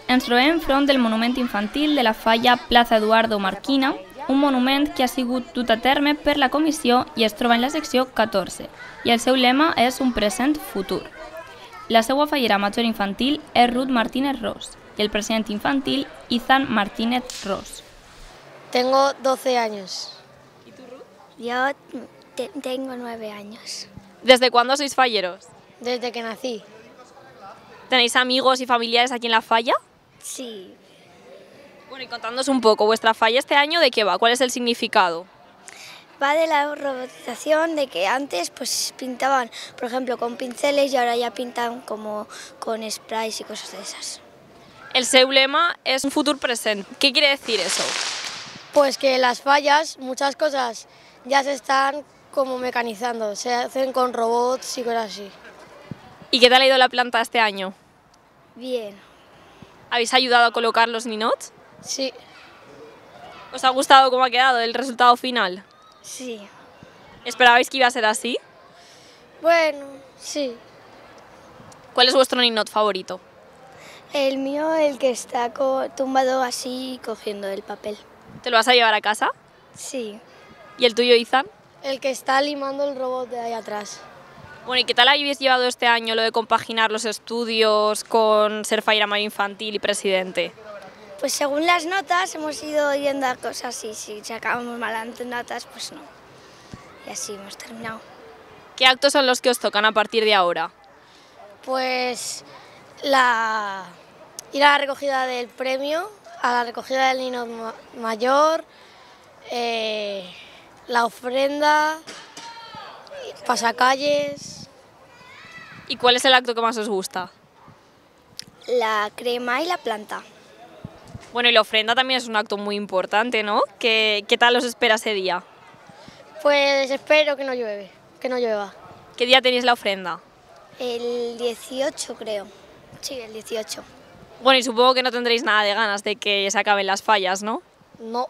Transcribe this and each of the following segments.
Ens trobem enfront del monument infantil de la falla Plaça Eduardo Marquina, un monument que ha sigut dut a terme per la comissió i es troba en la secció 14, i el seu lema és un present futur. La seva fallera major infantil és Ruth Martínez Ros y el presidente infantil Ethan Martínez Ros. Tengo 12 años. ¿Y tú, Ruth? Yo tengo 9 años. ¿Desde cuándo sois falleros? Desde que nací. ¿Tenéis amigos y familiares aquí en la falla? Sí. Bueno, y contándonos un poco, ¿vuestra falla este año de qué va? ¿Cuál es el significado? Va de la robotización, de que antes pues pintaban, por ejemplo, con pinceles y ahora ya pintan como con sprays y cosas de esas. El seu lema es un futur present. ¿Qué quiere decir eso? Pues que las fallas, muchas cosas ya se están como mecanizando, se hacen con robots y cosas así. ¿Y qué tal ha ido la planta este año? Bien. ¿Habéis ayudado a colocar los ninots? Sí, ¿Os ha gustado cómo ha quedado el resultado final? Sí. ¿Esperabais que iba a ser así? bueno, sí. ¿Cuál es vuestro ninot favorito? El mío, el que está tumbado así cogiendo el papel. ¿Te lo vas a llevar a casa? Sí. ¿Y el tuyo, Ethan? El que está limando el robot de ahí atrás. Bueno, ¿y qué tal habéis llevado este año lo de compaginar los estudios con ser fallera mayor infantil y presidente? Pues según las notas hemos ido yendo a cosas y si sacábamos malas notas, pues no. Y así hemos terminado. ¿Qué actos son los que os tocan a partir de ahora? Pues ir a la recogida del premio, a la recogida del niño mayor, la ofrenda, pasacalles. ¿Y cuál es el acto que más os gusta? La crema y la planta. Bueno, y la ofrenda también es un acto muy importante, ¿no? ¿Qué tal os espera ese día? Pues espero que no llueva. ¿Qué día tenéis la ofrenda? El 18 creo. Sí, el 18. Bueno, y supongo que no tendréis nada de ganas de que se acaben las fallas, ¿no? No,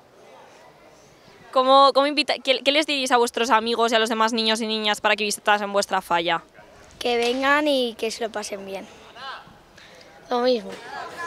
¿Qué les diréis a vuestros amigos y a los demás niños y niñas para que visitasen vuestra falla? Que vengan y que se lo pasen bien. lo mismo.